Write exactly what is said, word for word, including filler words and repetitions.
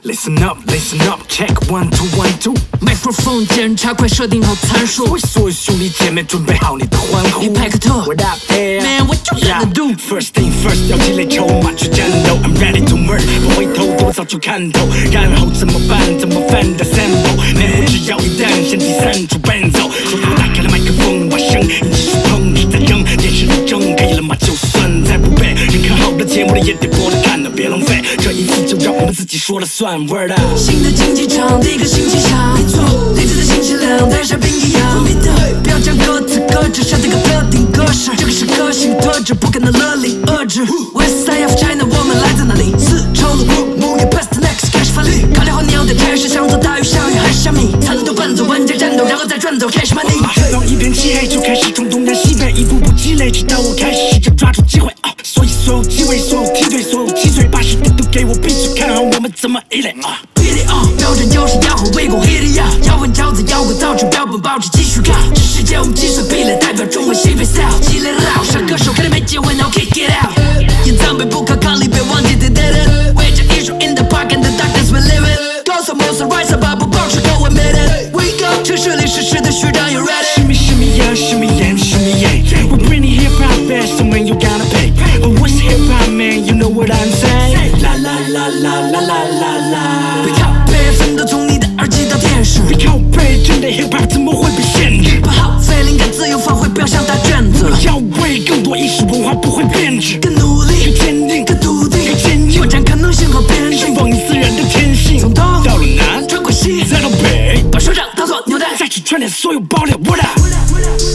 Listen up, listen up, check one two one two。 microphone 检查，快设定好参数。 为所有兄弟姐妹准备好你的欢呼。 一派克特 ，What up, yeah? Man, what you gonna do? First thing first， 要积累筹码去战斗。I'm ready to murder， 不回头，我早就看透。然后怎么办？怎么翻的 sample？Man， 我只要一弹，先第三处伴奏。所以我打开了麦克风，把声音继续碰，你再扔，电视里扔，可以了吗？就算再不背，人看好的节目的也得播着看的，别浪费。这一次就让我们自己说了算 ，Word up。 新的竞技场，第一个星期上，没错，励志的新气量，带上冰一样。封面的，不要将歌词搁置，设定个特定格式，这个是个性特质，不可能勒令遏制。West side of China， 我们来自哪里？丝绸的古母语 ，Past next 开始发力，考虑好鸟的差事，想做大鱼小鱼还是小米，参斗奔走，玩家战斗，然后再转走，开始 money。 当一片漆黑，就开始从东南西北一步步积累，直到我开始试着抓住机会。啊，所以所有机会，所有梯队，所有七嘴八舌的都给我闭嘴，看好我们怎么一垒啊！ 标准就是要和围攻 hit it up， 摇滚招子摇滚造成标本，保持继续干。这世界我们几岁壁垒，代表中文西北 style， 积累了老上歌手，肯定没机会 ，now kick it out。隐藏被不可抗力，别忘记 did it。为这艺术 in the park and the darkness we live it。高手 most rise up， 不保持高温 made it。Wake up， 城市里实时的学长 you ready？ Shimmy shimmy yeah shimmy yeah shimmy yeah，we bring it hip hop back，so man you gotta pay。But what's hip hop man？ You know what I'm saying？ 啦啦啦啦啦啦啦啦。别靠背，分都从你的耳机到电视。别靠背，真的 hip hop 怎么会被限制？不好，费灵感自由发挥，不要想打卷子。我要为更多意识文化不会变质，更努力，更坚定，更笃定，更坚硬，扩展可能性和边境，放你自然的天性。从东到了南，穿过西，再到北，把手掌当作纽带，再去串联所有爆料。What up？